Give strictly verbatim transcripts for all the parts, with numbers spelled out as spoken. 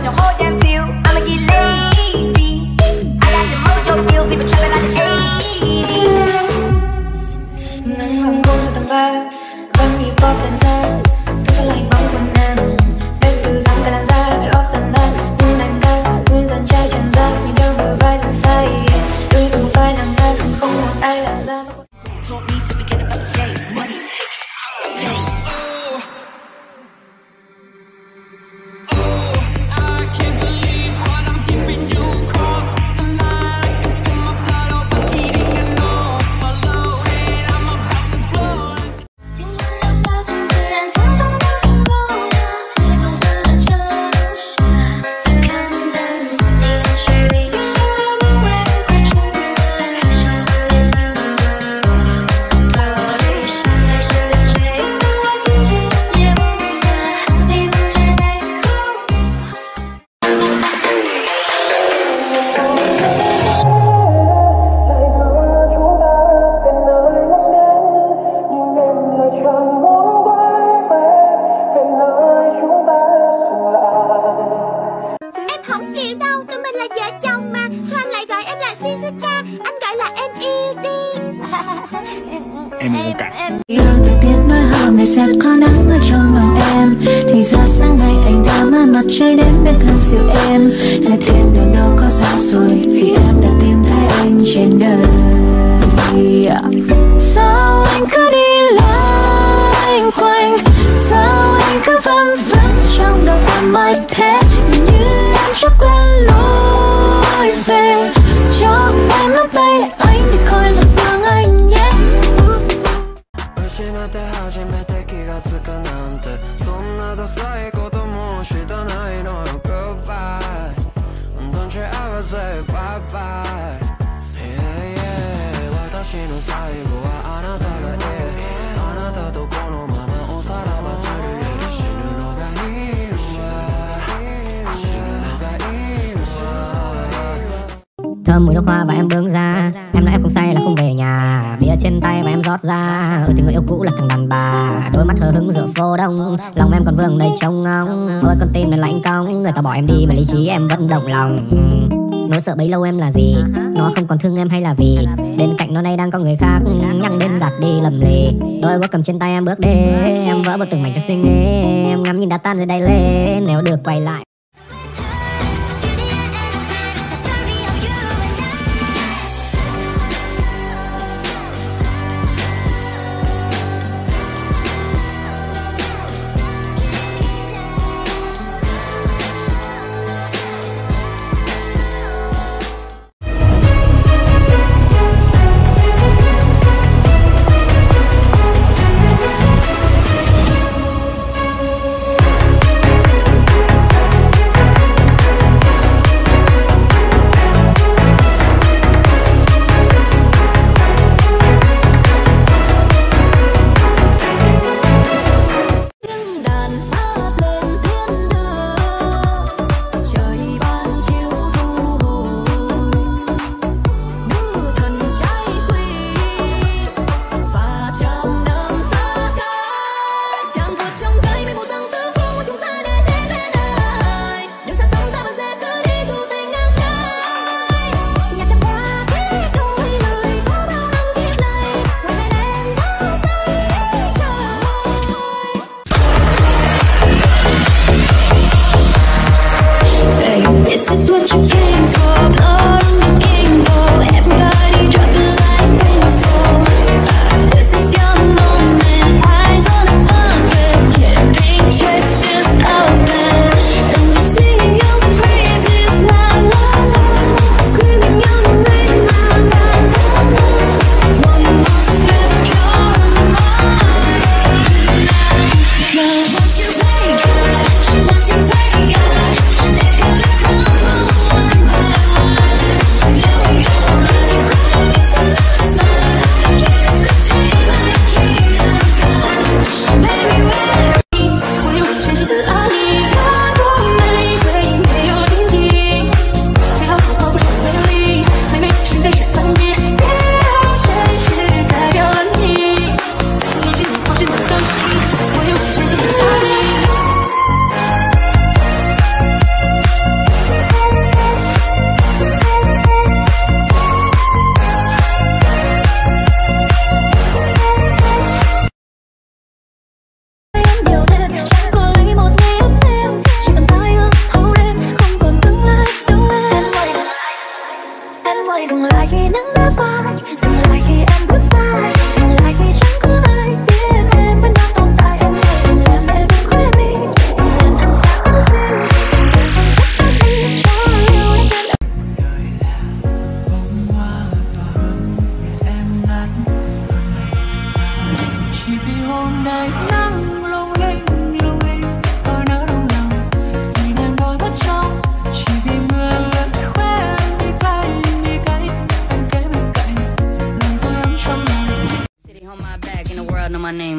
the whole damn seal. I'ma get lazy. I got the mojo deals, people trapping like the eighties. Ngân hoàng hôn từ tầng ba, vẫn như có sền xa. Thức giấc lại bóng quần nàng. Best từ răng cả làn da, để off dần lan. Nhưng nàng ca, nguyên dần trai tràn ra. Nhìn theo bờ vai dần say. Đôi từng một vai nàng ta, không một ai làm ra. Told me to forget about the game, money, hatred, pain. Không chịu đâu, tụi mình là vợ chồng mà. Sao anh lại gọi em là Shizuka? Anh gọi là em y đi. Em yêu cả. Yêu thời tiết nói hôm nay sẽ có nắng ở trong lòng em. Thì ra sáng nay anh đã mang mặt trời đến bên thân dịu em. Ngày thiên đường đâu có xa xôi, vì em đã tìm thấy anh trên đời. Sao anh cứ đi loanh quanh, sao anh cứ vân vân trong đầu em mãi thế. Như em chắc quên lối về, cho em nắm tay anh để khỏi lạc đường anh nhé. 失って初めて気がつくなんて、そんなダサいこともしたないのよ。 Goodbye, don't you ever say bye bye. Yeah, yeah. 私の最後はあなたがいい。あなたとこのままおさらばするより死ぬのがいいわ。死ぬのがいいわ。 Thơm mùi nước hoa và em bướng ra. Em nói em không say là không về nhà. Bia trên tay và em rót ra. Ừ thì người yêu cũ là thằng đàn bà. Đôi mắt hờ hững giữa phố đông. Lòng em còn vương đầy trông ngóng. Ôi con tim này lạnh cong. Người ta bỏ em đi mà lý trí em vẫn động lòng. Nỗi sợ bấy lâu em là gì? Nó không còn thương em hay là vì bên cạnh nó nay đang có người khác. Nhắc đến gạt đi lầm lì. Đôi quá cầm trên tay em bước đi. Em vỡ một từng mảnh cho suy nghĩ. Em ngắm nhìn đã tan rồi đây lên. Nếu được quay lại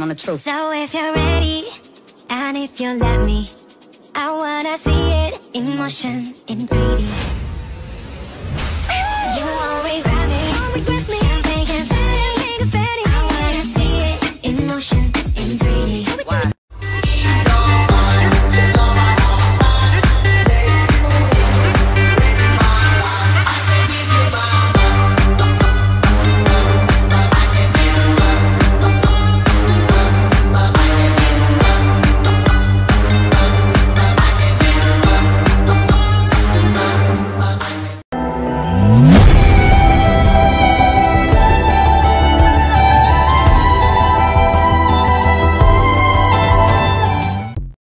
the truth. So if you're ready, and if you let me, I wanna see it in motion in three D.